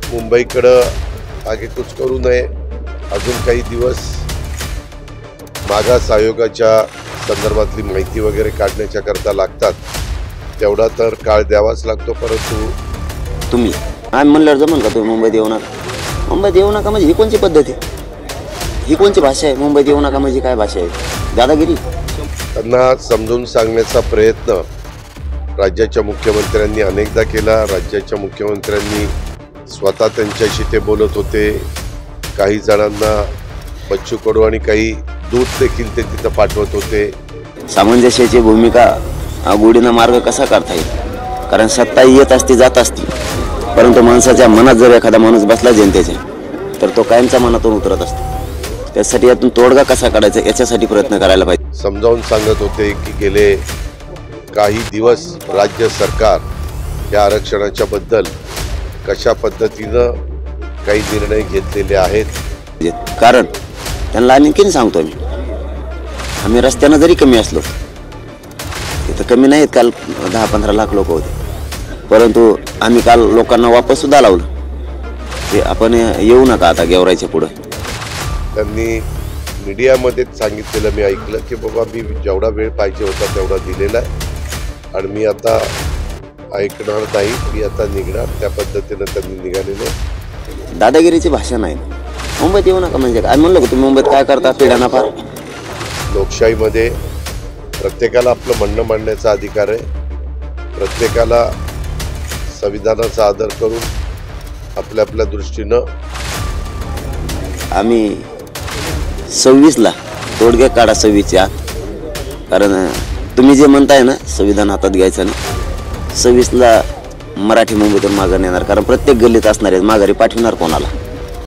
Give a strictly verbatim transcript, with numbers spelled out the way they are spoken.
मुंबईकडं आगेकूच करू नये। अजून काही दिवस मागास आयोगाच्या संदर्भातली माहिती वगैरे काढण्याच्या करता लागतात, तेवढा तर काळ द्यावाच लागतो। परंतु तुम्ही आम्ही म्हणल्यावर जमल का तुम्ही मुंबईत येऊ नका? मुंबईत येऊ नका म्हणजे ही कोणची पद्धत आहे? ही कोणची भाषा आहे? मुंबईत येऊ नका म्हणजे काय भाषा आहे? दादागिरी। त्यांना समजून सांगण्याचा प्रयत्न राज्याच्या मुख्यमंत्र्यांनी अनेकदा केला। राज्याच्या मुख्यमंत्र्यांनी स्वतः त्यांच्याशी ते बोलत होते। काही जणांना बच्चू कडू आणि काही दूत देखील ते तिथं पाठवत होते। सामंजस्याची भूमिका गोडीनं मार्ग कसा करता येईल? कारण सत्ता येत असती जात असती, परंतु माणसाच्या मनात जर एखादा माणूस बसला जनतेच्या, तर तो कायमच्या मनातून उतरत असतो। त्यासाठी यातून तोडगा कसा काढायचा याच्यासाठी प्रयत्न करायला पाहिजे। समजावून सांगत होते की गेले काही दिवस राज्य सरकार या आरक्षणाच्या बद्दल कशा पद्धतीनं काही निर्णय घेतलेले आहेत। कारण त्यांना आणखीन सांगतो मी, आम्ही रस्त्यानं जरी कमी असलो, तिथं कमी नाहीत, काल दहा पंधरा लाख लोक होते, परंतु आम्ही काल लोकांना वापस सुद्धा लावलं ते आपण येऊ नका आता गेवरायच्या पुढं। त्यांनी मीडियामध्ये सांगितलेलं मी ऐकलं की बाबा मी जेवढा वेळ पाहिजे होता तेवढा दिलेला आहे आणि मी आता ऐकणार नाही, मी आता निघणार, त्या पद्धतीनं त्यांनी निघालेले। दादागिरीची भाषा नाही। मुंबईत येऊ नका म्हणजे काय? म्हणलं का तुम्ही मुंबईत काय करता? पिढ्याना फार। लोकशाहीमध्ये प्रत्येकाला आपलं म्हणणं मांडण्याचा अधिकार आहे। प्रत्येकाला संविधानाचा आदर करून आपल्या आपल्या दृष्टीनं आम्ही सव्वीसला तोडगे काढा सव्वीसच्या आत। कारण तुम्ही जे म्हणताय ना संविधान हातात घ्यायचं नाही, सव्वीसला मराठी मुंबईतून माघार येणार। कारण प्रत्येक गल्लीत असणार आहे, माघारी पाठवणार कोणाला?